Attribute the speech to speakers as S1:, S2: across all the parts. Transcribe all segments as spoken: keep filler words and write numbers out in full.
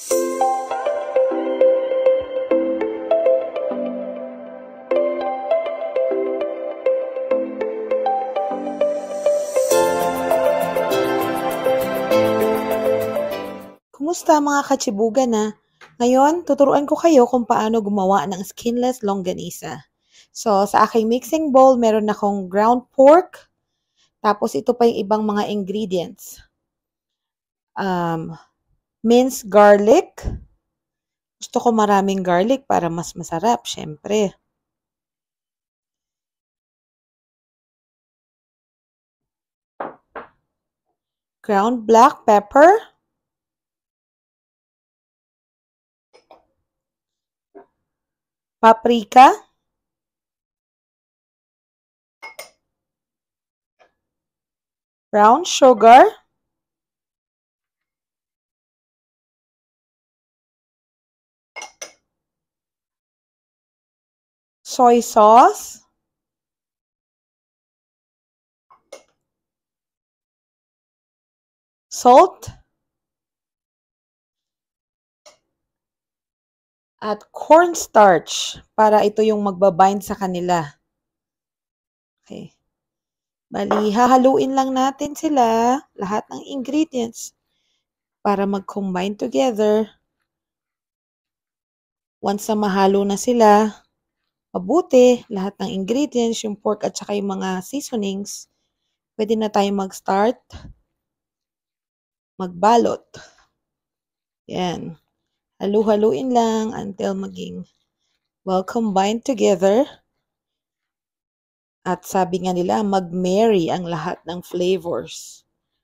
S1: Kumusta mga kachibugan na? Ngayon, tuturuan ko kayo kung paano gumawa ng skinless longanisa. So, sa aking mixing bowl, meron akong ground pork. Tapos, ito pa yung ibang mga ingredients. Um, minced garlic. Gusto ko maraming garlic para mas masarap, syempre. Ground black pepper. Paprika. Brown sugar. Soy sauce. Salt. At cornstarch para ito yung magbabind sa kanila. Okay. Bali, hahaluin lang natin sila, lahat ng ingredients, para mag-combine together. Once na mahalo na sila, mabuti, lahat ng ingredients, yung pork at saka yung mga seasonings, pwede na tayo mag-start, magbalot. Yan. Halu-haluin lang until maging well combined together. At sabi nga nila, mag-marry ang lahat ng flavors.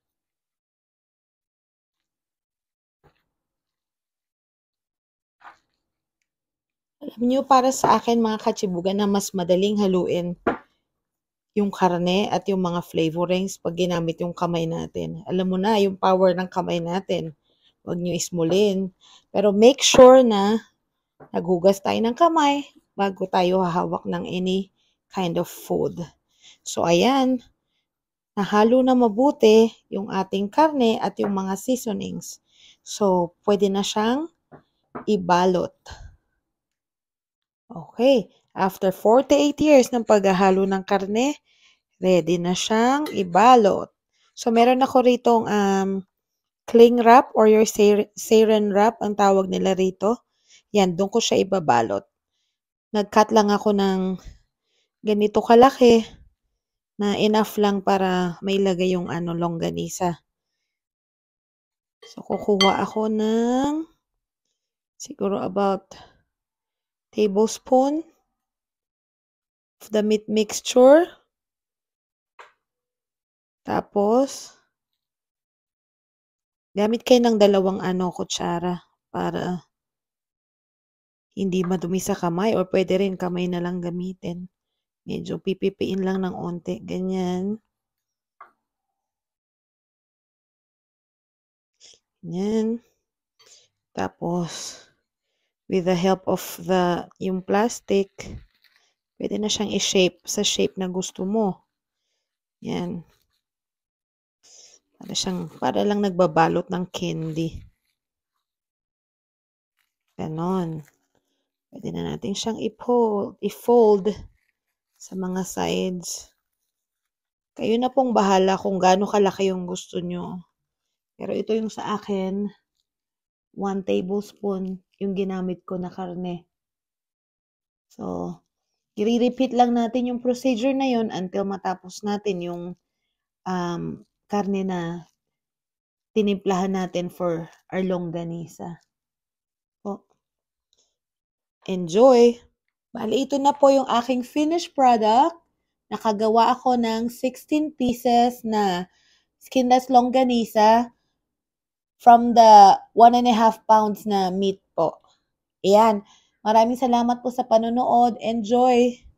S1: Alam niyo, para sa akin mga kachibugan na mas madaling haluin yung karne at yung mga flavorings pag ginamit yung kamay natin. Alam mo na, yung power ng kamay natin. Huwag niyo ismulin. Pero make sure na naghugas tayo ng kamay bago tayo hahawak ng any kind of food. So, ayan. Nahalo na mabuti yung ating karne at yung mga seasonings. So, pwede na siyang ibalot. Okay. After forty-eight years ng paghahalo ng karne, ready na siyang ibalot. So, meron ako ritong um, cling wrap or your saran wrap, ang tawag nila rito. Yan, doon ko siya ibabalot. Nag-cut lang ako ng ganito kalaki na enough lang para may lagay yung ano, longganisa. So, kukuha ako ng siguro about tablespoon of the meat mixture. Tapos, gamit kayo ng dalawang ano, kutsara para hindi madumi sa kamay or pwede rin kamay na lang gamitin. Medyo pipipiin lang ng onte. Ganyan. Ganyan. Tapos, with the help of the yung plastic, pwede na siyang i-shape sa shape na gusto mo. Yan. Para siyang, para lang nagbabalot ng candy. Ganon. Pwede na natin siyang i-fold, i-fold sa mga sides. Kayo na pong bahala kung gaano kalaki yung gusto nyo. Pero ito yung sa akin, one tablespoon yung ginamit ko na karne. So, i-repeat lang natin yung procedure na yun until matapos natin yung um, karne na tinimplahan natin for our longganisa. So, enjoy! Bali, ito na po yung aking finished product. Nakagawa ako ng sixteen pieces na skinless longanisa from the one and a half pounds na meat po. Ayan. Maraming salamat po sa panonood. Enjoy!